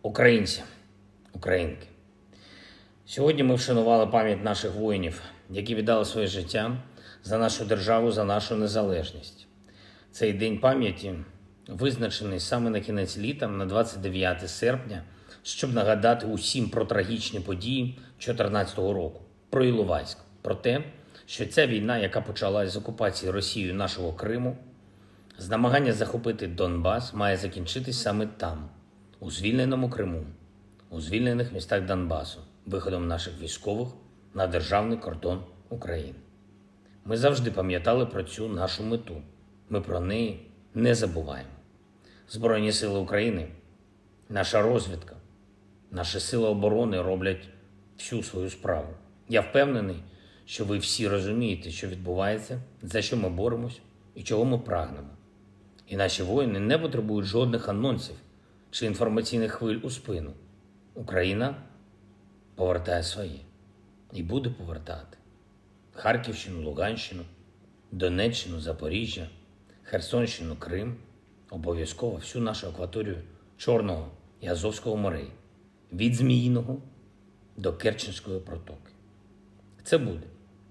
Українці, українки, сьогодні ми вшанували пам'ять наших воїнів, які віддали своє життя за нашу державу, за нашу незалежність. Цей день пам'яті визначений саме на кінець літа, на 29 серпня, щоб нагадати усім про трагічні події 2014 року, про Іловайськ, про те, що ця війна, яка почалась з окупації Росією нашого Криму, з намагання захопити Донбас, має закінчитись саме там, у звільненому Криму, у звільнених містах Донбасу, виходом наших військових на державний кордон України. Ми завжди пам'ятали про цю нашу мету. Ми про неї не забуваємо. Збройні сили України, наша розвідка, наші сили оборони роблять всю свою справу. Я впевнений, що ви всі розумієте, що відбувається, за що ми боремось і чого ми прагнемо. І наші воїни не потребують жодних анонсів чи інформаційних хвиль у спину. Україна повертає своє і буде повертати. Харківщину, Луганщину, Донеччину, Запоріжжя, Херсонщину, Крим, обов'язково всю нашу акваторію Чорного і Азовського морей, від Зміїного до Керченської протоки. Це буде.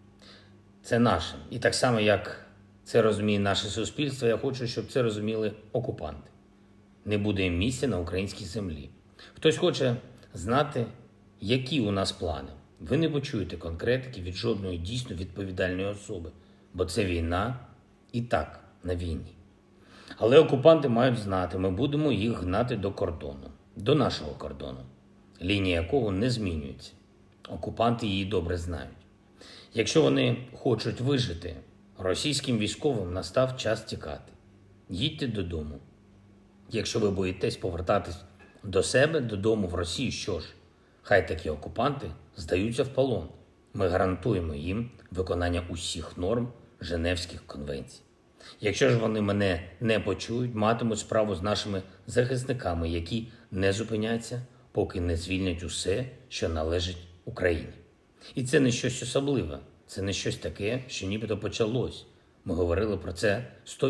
Це наше. І так само, як це розуміє наше суспільство, я хочу, щоб це розуміли окупанти. Не буде їм місця на українській землі. Хтось хоче знати, які у нас плани. Ви не почуєте конкретики від жодної дійсно відповідальної особи, бо це війна і так на війні. Але окупанти мають знати, ми будемо їх гнати до кордону, до нашого кордону, лінія якого не змінюється. Окупанти її добре знають. Якщо вони хочуть вижити, російським військовим настав час тікати. Їдьте додому. Якщо ви боїтесь повертатись до себе, додому в Росію, що ж, хай такі окупанти здаються в полон. Ми гарантуємо їм виконання усіх норм Женевських конвенцій. Якщо ж вони мене не почують, матимуть справу з нашими захисниками, які не зупиняться, поки не звільнять усе, що належить Україні. І це не щось особливе, це не щось таке, що нібито почалось. Ми говорили про це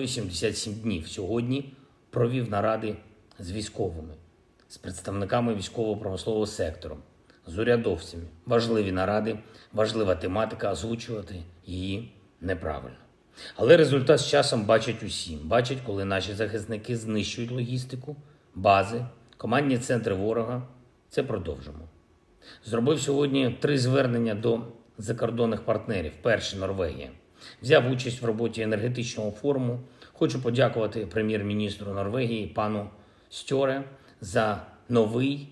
187 днів. Сьогодні провів наради з військовими, з представниками військово-промислового сектору, з урядовцями. Важливі наради, важлива тематика, озвучувати її неправильно. Але результат з часом бачать усі. Бачать, коли наші захисники знищують логістику, бази, командні центри ворога. Це продовжимо. Зробив сьогодні 3 звернення до закордонних партнерів. Перше – Норвегія. Взяв участь в роботі енергетичного форуму. Хочу подякувати прем'єр-міністру Норвегії пану Стьоре за новий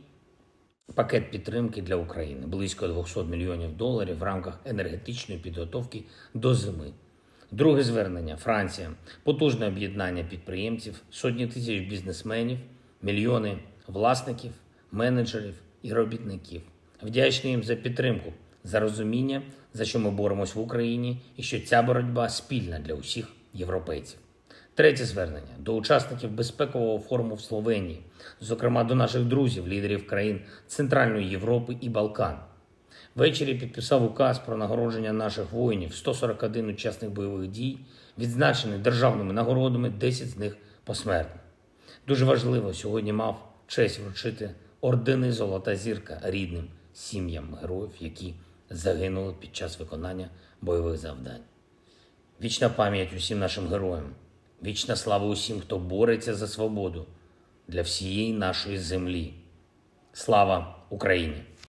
пакет підтримки для України. Близько $200 мільйонів в рамках енергетичної підготовки до зими. Друге звернення – Франція. Потужне об'єднання підприємців, сотні тисяч бізнесменів, мільйони власників, менеджерів і робітників. Вдячний їм за підтримку, за розуміння, за що ми боремось в Україні і що ця боротьба спільна для усіх європейців. Третє звернення – до учасників безпекового форуму в Словенії, зокрема до наших друзів, лідерів країн Центральної Європи і Балкан. Ввечері підписав указ про нагородження наших воїнів, 141 учасник бойових дій, відзначені державними нагородами, 10 з них посмертно. Дуже важливо, сьогодні мав честь вручити ордени «Золота зірка» рідним сім'ям героїв, які загинули під час виконання бойових завдань. Вічна пам'ять усім нашим героям, вічна слава усім, хто бореться за свободу для всієї нашої землі. Слава Україні!